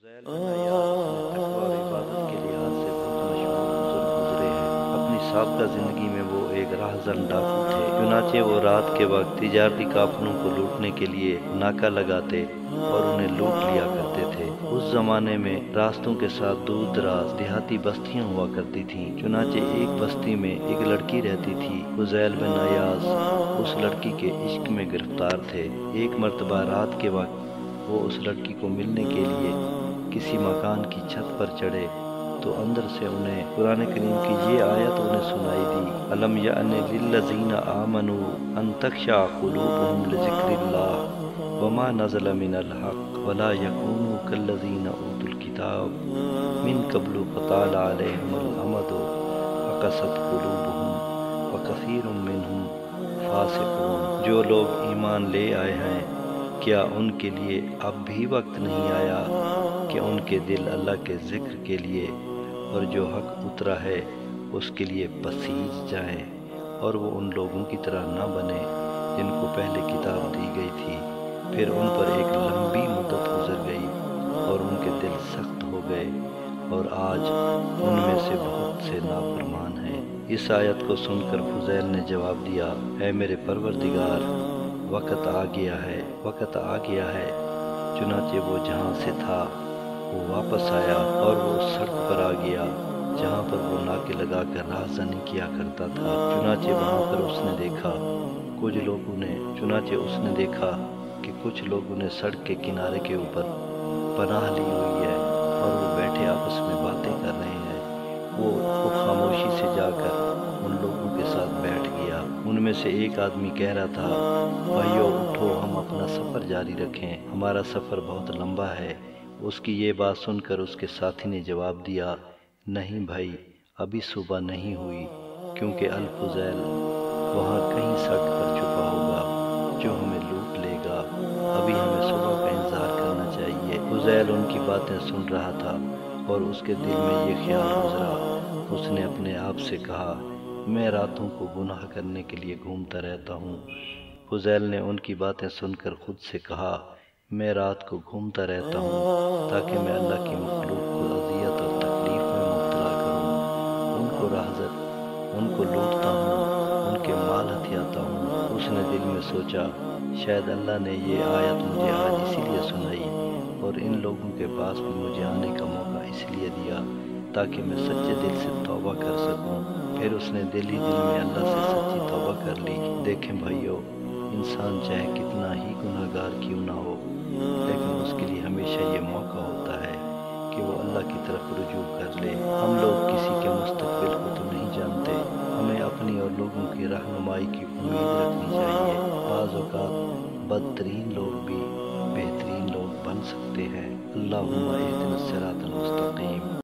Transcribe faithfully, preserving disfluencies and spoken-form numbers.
फुज़ैल बिन अयाज़ अपने तक़वा और इबादत के लिहाज से बहुत मशहूर बुज़ुर्ग गुज़रे हैं। अपनी साबिक़ा ज़िंदगी में वो एक राहज़न डाकू थे। चुनांचे वो रात के वक्त तिजारती काफ़िलों को लूटने के लिए नाका लगाते और उन्हें लूट लिया करते थे। उस ज़माने में रास्तों के साथ दूर दराज देहाती बस्तियाँ हुआ करती थीं। चुनांचे एक बस्ती में एक लड़की रहती थी। फुज़ैल बिन अयाज़ उस लड़की के इश्क में गिरफ्तार थे। एक मर्तबा रात के वक्त वो उस लड़की को मिलने के लिए किसी मकान की छत पर चढ़े तो अंदर से उन्हें कुरान करीम की ये आयत उन्हें सुनाई दी, अलम यअनि लिल्लज़ीना आमनू अन तख़शअ क़ुलूबुहुम लिज़िक्रिल्लाह वमा नज़ल मिनल हक़ वला यकूनू कल्लज़ीना ऊतुल किताब मिन क़ब्लु फ़ताल अलैहिमुल अमदु फ़क़सत क़ुलूबुहुम व कसीरुम मिनहुम फ़ासिक़ून। जो लोग ईमान ले आए हैं, क्या उनके लिए अब भी वक्त नहीं आया कि उनके दिल अल्लाह के ज़िक्र के लिए और जो हक उतरा है उसके लिए पसीज जाएं, और वो उन लोगों की तरह न बने जिनको पहले किताब दी गई थी, फिर उन पर एक लंबी मुद्दत गुजर गई और उनके दिल सख्त हो गए और आज उनमें से बहुत से नाफरमान हैं। इस आयत को सुनकर फुज़ैल ने जवाब दिया, ऐ मेरे परवरदिगार, वक़्त आ गया है, वक़्त आ गया है। चुनांचे वो जहाँ से था वो वापस आया और वो उस सड़क पर आ गया जहाँ पर वो नाके लगाकर राहज़नी किया करता था। चुनांचे वहाँ पर उसने देखा कुछ लोगों ने चुनांचे उसने देखा कि कुछ लोगों ने सड़क के किनारे के ऊपर पनाह ली हुई है और वो बैठे आपस में बातें कर रहे हैं। वो, वो खामोशी से जाकर उन लोगों के साथ बैठ गया। उनमें से एक आदमी कह रहा था, भाइयों उठो, हम अपना सफ़र जारी रखें, हमारा सफ़र बहुत लंबा है। उसकी ये बात सुनकर उसके साथी ने जवाब दिया, नहीं भाई, अभी सुबह नहीं हुई, क्योंकि अल फुज़ैल वहाँ कहीं सड़क पर छुपा होगा जो हमें लूट लेगा। अभी हमें सुबह का इंतज़ार करना चाहिए। फुज़ैल उनकी बातें सुन रहा था और उसके दिल में ये ख्याल गुजरा। उसने अपने आप से कहा, मैं रातों को गुनाह करने के लिए घूमता रहता हूँ। फुज़ैल ने उनकी बातें सुनकर खुद से कहा, मैं रात को घूमता रहता हूँ ताकि मैं अल्लाह की मखलूक को अज़ियत और तकलीफ़ में मुब्तला करूँ, उनको राहज़त उनको लूटता हूँ, उनके माल हथियाता हूँ। उसने दिल में सोचा, शायद अल्लाह ने ये आयत मुझे आज इसीलिए सुनाई और इन लोगों के पास भी मुझे आने का मौका इसलिए दिया ताकि मैं सच्चे दिल से तौबा कर सकूं। फिर उसने दिल ही दिल में अल्लाह से सच्ची तौबा कर ली। देखें भाइयों, इंसान चाहे कितना ही गुनाहगार क्यों ना हो, लेकिन उसके लिए हमेशा ये मौका होता है कि वो अल्लाह की तरफ रुजू कर ले। हम लोग किसी के मुस्तकबिल को तो नहीं जानते, हमें अपनी और लोगों की रहनुमाई की उम्मीद रखनी चाहिए। बाज़ औक़ात बदतरीन लोग भी बेहतरीन लोग बन सकते हैं। अल्लाहुम्मा इहदिना सिरातल मुस्तक़ीम।